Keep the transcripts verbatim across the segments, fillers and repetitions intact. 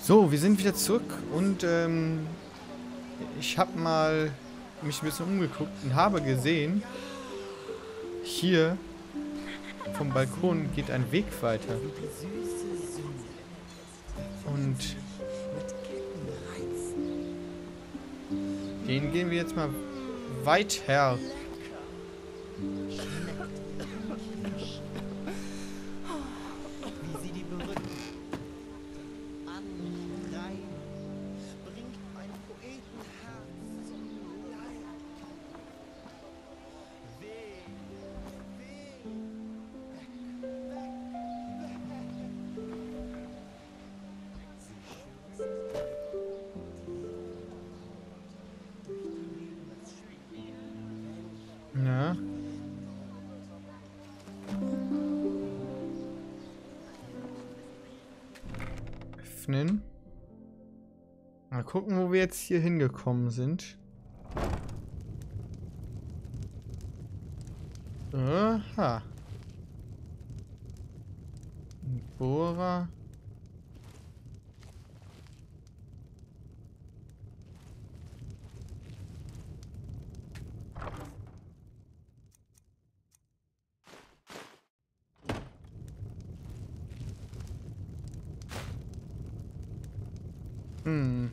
So, wir sind wieder zurück und ähm, ich habe mal mich ein bisschen umgeguckt und habe gesehen, hier vom Balkon geht ein Weg weiter. Und den gehen wir jetzt mal weiter. Ja. Öffnen. Mal gucken, wo wir jetzt hier hingekommen sind. Aha. Ein Bohrer. Hm.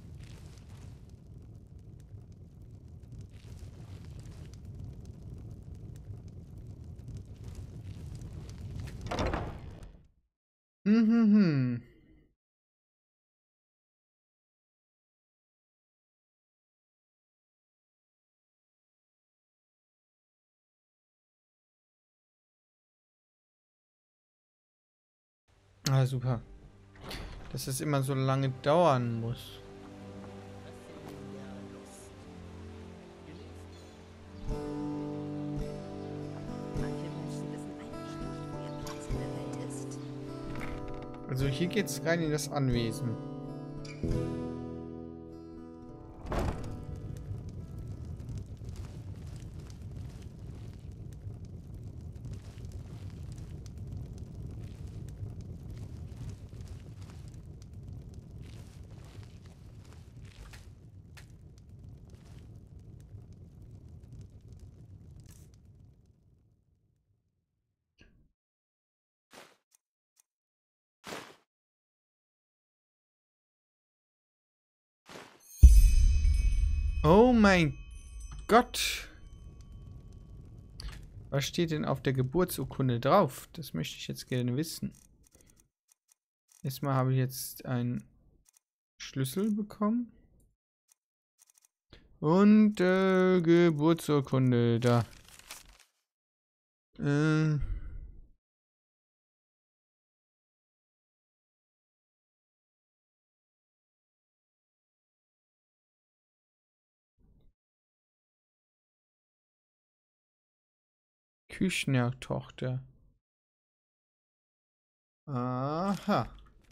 Hm, hm, hm. Ah, super. Dass es immer so lange dauern muss. Also hier geht's rein in das Anwesen. Oh mein Gott. Was steht denn auf der Geburtsurkunde drauf? Das möchte ich jetzt gerne wissen. Erstmal habe ich jetzt einen Schlüssel bekommen. Und äh, Geburtsurkunde da. Äh. Küchner-Tochter. Aha.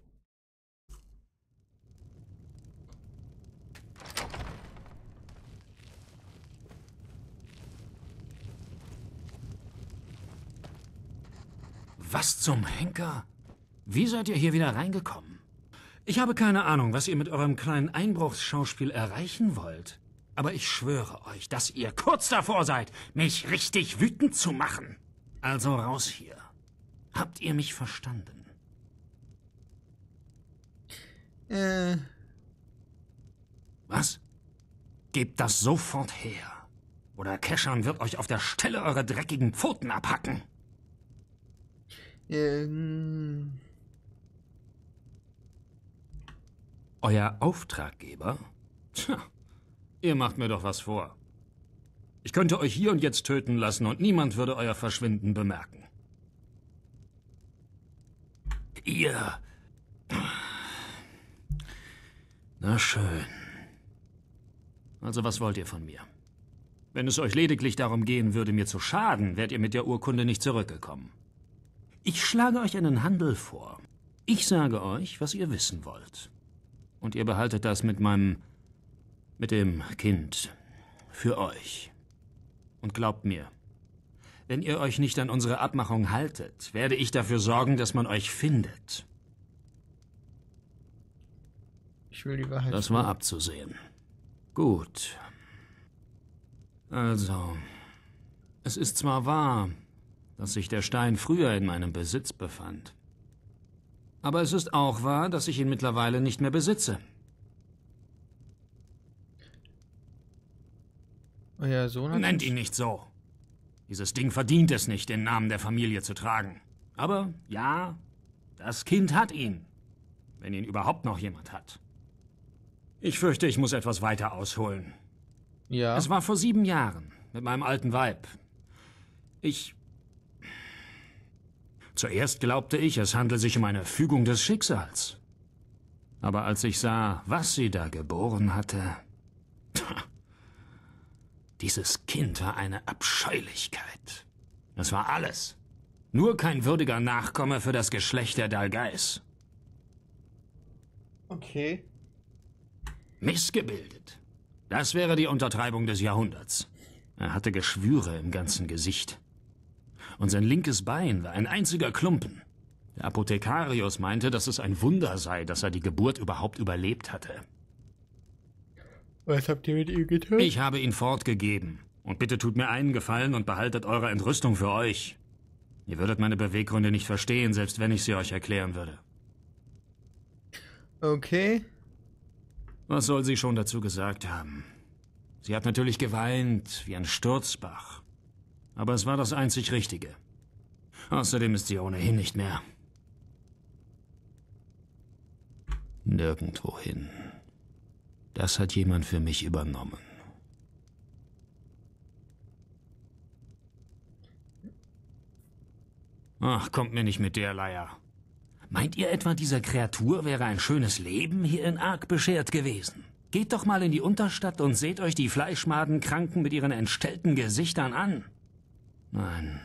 Was zum Henker? Wie seid ihr hier wieder reingekommen? Ich habe keine Ahnung, was ihr mit eurem kleinen Einbruchsschauspiel erreichen wollt. Aber ich schwöre euch, dass ihr kurz davor seid, mich richtig wütend zu machen. Also raus hier. Habt ihr mich verstanden? Äh. Was? Gebt das sofort her. Oder Keschan wird euch auf der Stelle eure dreckigen Pfoten abhacken. Ähm. Euer Auftraggeber? Tja, ihr macht mir doch was vor. Ich könnte euch hier und jetzt töten lassen und niemand würde euer Verschwinden bemerken. Ihr... Na schön. Also was wollt ihr von mir? Wenn es euch lediglich darum gehen würde, mir zu schaden, wärt ihr mit der Urkunde nicht zurückgekommen. Ich schlage euch einen Handel vor. Ich sage euch, was ihr wissen wollt. Und ihr behaltet das mit meinem... mit dem Kind. Für euch. Und glaubt mir, wenn ihr euch nicht an unsere Abmachung haltet, werde ich dafür sorgen, dass man euch findet. will die Wahrheit. Das war abzusehen. Gut. Also, es ist zwar wahr, dass sich der Stein früher in meinem Besitz befand. Aber es ist auch wahr, dass ich ihn mittlerweile nicht mehr besitze. Euer Sohn hat Nennt ihn nicht so. Dieses Ding verdient es nicht, den Namen der Familie zu tragen. Aber ja, das Kind hat ihn. Wenn ihn überhaupt noch jemand hat. Ich fürchte, ich muss etwas weiter ausholen. Ja. Es war vor sieben Jahren, mit meinem alten Weib. Ich... Zuerst glaubte ich, es handle sich um eine Fügung des Schicksals. Aber als ich sah, was sie da geboren hatte... Dieses Kind war eine Abscheulichkeit. Das war alles. Nur kein würdiger Nachkomme für das Geschlecht der Dalgais. Okay. Missgebildet. Das wäre die Untertreibung des Jahrhunderts. Er hatte Geschwüre im ganzen Gesicht. Und sein linkes Bein war ein einziger Klumpen. Der Apothekarius meinte, dass es ein Wunder sei, dass er die Geburt überhaupt überlebt hatte. Was habt ihr mit ihm getan? Ich habe ihn fortgegeben. Und bitte tut mir einen Gefallen und behaltet eure Entrüstung für euch. Ihr würdet meine Beweggründe nicht verstehen, selbst wenn ich sie euch erklären würde. Okay. Was soll sie schon dazu gesagt haben? Sie hat natürlich geweint, wie ein Sturzbach. Aber es war das einzig Richtige. Außerdem ist sie ohnehin nicht mehr. Nirgendwohin. Das hat jemand für mich übernommen. Ach, kommt mir nicht mit der Leier. Meint ihr etwa, dieser Kreatur wäre ein schönes Leben hier in Ark beschert gewesen? Geht doch mal in die Unterstadt und seht euch die Fleischmadenkranken mit ihren entstellten Gesichtern an. Nein.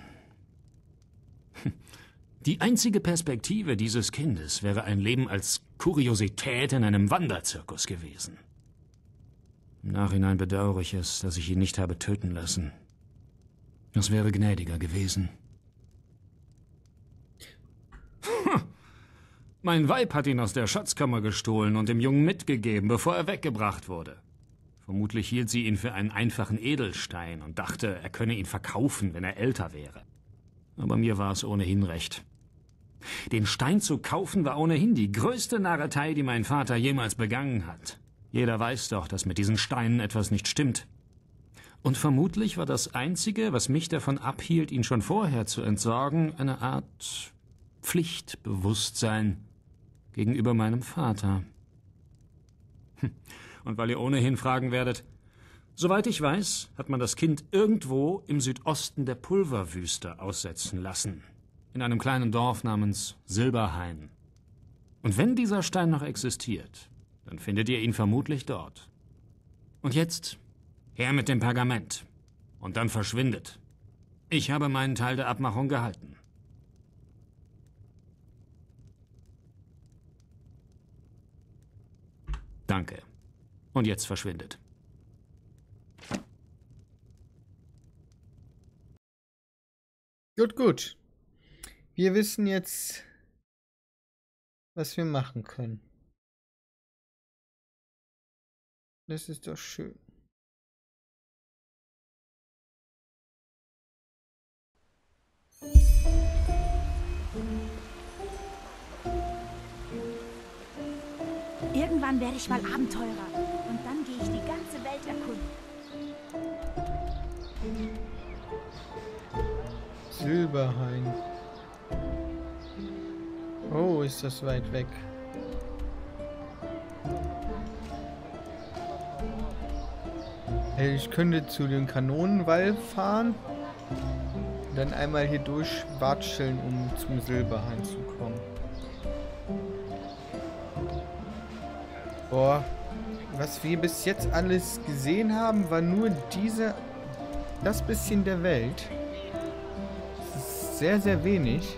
Die einzige Perspektive dieses Kindes wäre ein Leben als Kuriosität in einem Wanderzirkus gewesen. Im Nachhinein bedauere ich es, dass ich ihn nicht habe töten lassen. Das wäre gnädiger gewesen. Mein Weib hat ihn aus der Schatzkammer gestohlen und dem Jungen mitgegeben, bevor er weggebracht wurde. Vermutlich hielt sie ihn für einen einfachen Edelstein und dachte, er könne ihn verkaufen, wenn er älter wäre. Aber mir war es ohnehin recht. Den Stein zu kaufen war ohnehin die größte Narretei, die mein Vater jemals begangen hat. Jeder weiß doch, dass mit diesen Steinen etwas nicht stimmt. Und vermutlich war das Einzige, was mich davon abhielt, ihn schon vorher zu entsorgen, eine Art Pflichtbewusstsein gegenüber meinem Vater. Und weil ihr ohnehin fragen werdet, soweit ich weiß, hat man das Kind irgendwo im Südosten der Pulverwüste aussetzen lassen. In einem kleinen Dorf namens Silberhain. Und wenn dieser Stein noch existiert, dann findet ihr ihn vermutlich dort. Und jetzt her mit dem Pergament. Und dann verschwindet. Ich habe meinen Teil der Abmachung gehalten. Danke. Und jetzt verschwindet. Gut, gut. Wir wissen jetzt, was wir machen können. Das ist doch schön. Irgendwann werde ich mal Abenteurer. Und dann gehe ich die ganze Welt erkunden. Silberhain. Oh, ist das weit weg. Ich könnte zu dem Kanonenwall fahren. Dann einmal hier durchwatscheln, um zum Silberhain zu kommen. Boah, was wir bis jetzt alles gesehen haben, war nur diese, das bisschen der Welt. Das ist sehr, sehr wenig.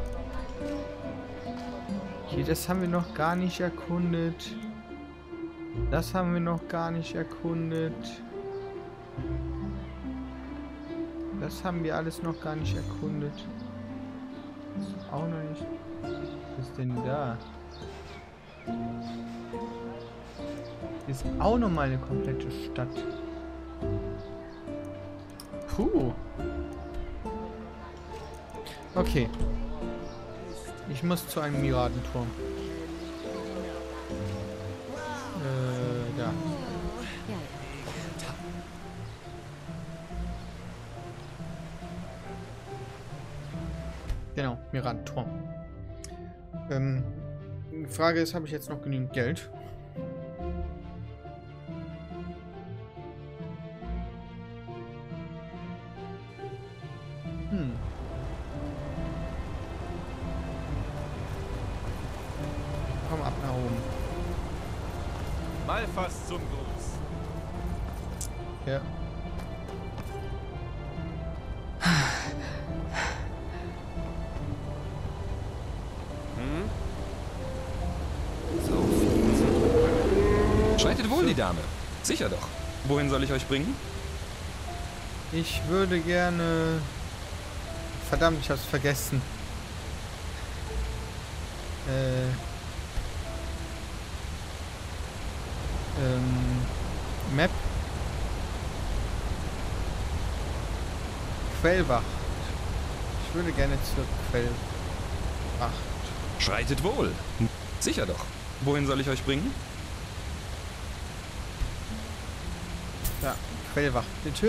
Hier, das haben wir noch gar nicht erkundet. Das haben wir noch gar nicht erkundet. Das haben wir alles noch gar nicht erkundet. Das auch noch nicht. Was ist denn da? Hier ist auch nochmal eine komplette Stadt. Puh. Okay. Ich muss zu einem Miradenturm. Äh, da. Genau, Miradenturm. Ähm, die Frage ist, habe ich jetzt noch genügend Geld? Hm. Komm ab nach oben. Mal fast zum Gruß. Ja. Hm? So viel zu tun. Schreitet wohl, die Dame. Sicher doch. Wohin soll ich euch bringen? Ich würde gerne... Verdammt, ich hab's vergessen. Äh... Ähm... Map. Quellwacht. Ich würde gerne zur Quellwacht. Schreitet wohl. Sicher doch. Wohin soll ich euch bringen? Ja, Quellwacht, bitte.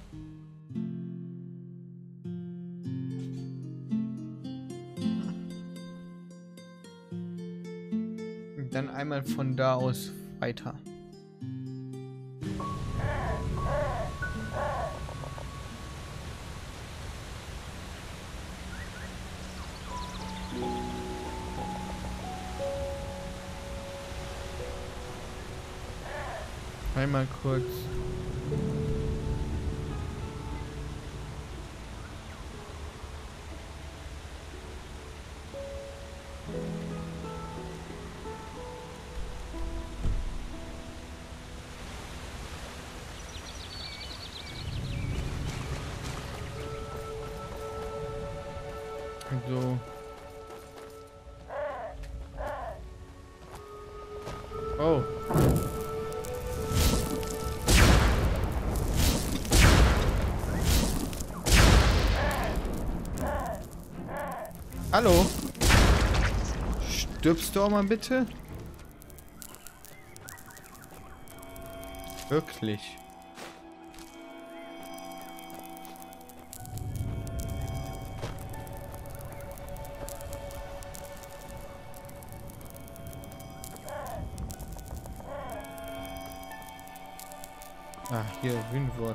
Und dann einmal von da aus weiter. Einmal kurz. So. Oh. Hallo? Stirbst du auch mal bitte? Wirklich? Ah, hier, Windwurz.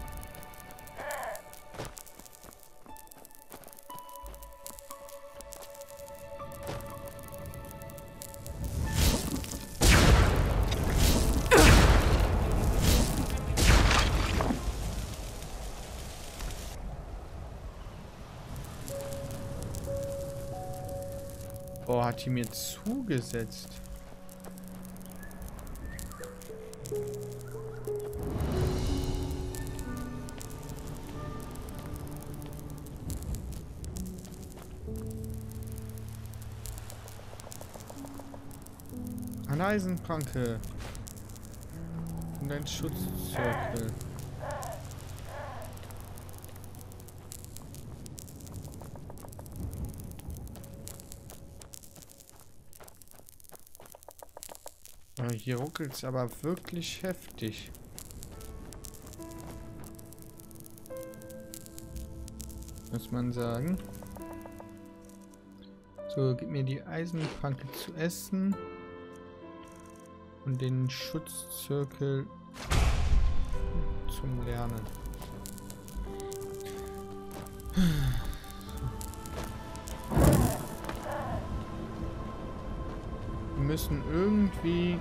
Boah, hat die mir zugesetzt. Eine Eisenpranke. Und ein Schutzzirkel. Hier ruckelt es aber wirklich heftig. Muss man sagen. So, gib mir die Eisenpranke zu essen. Und den Schutzzirkel zum Lernen. Wir müssen irgendwie...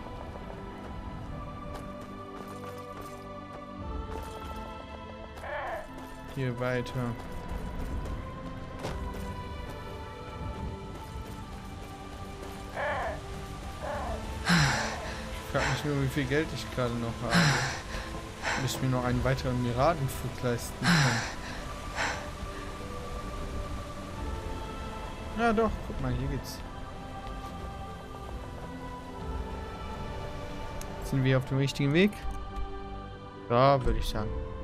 hier weiter. Ich frage mich nur, wie viel Geld ich gerade noch habe. Bis ich mir noch einen weiteren Miradenflug leisten kann. Ja doch, guck mal, hier geht's. Sind wir auf dem richtigen Weg? Ja, würde ich sagen.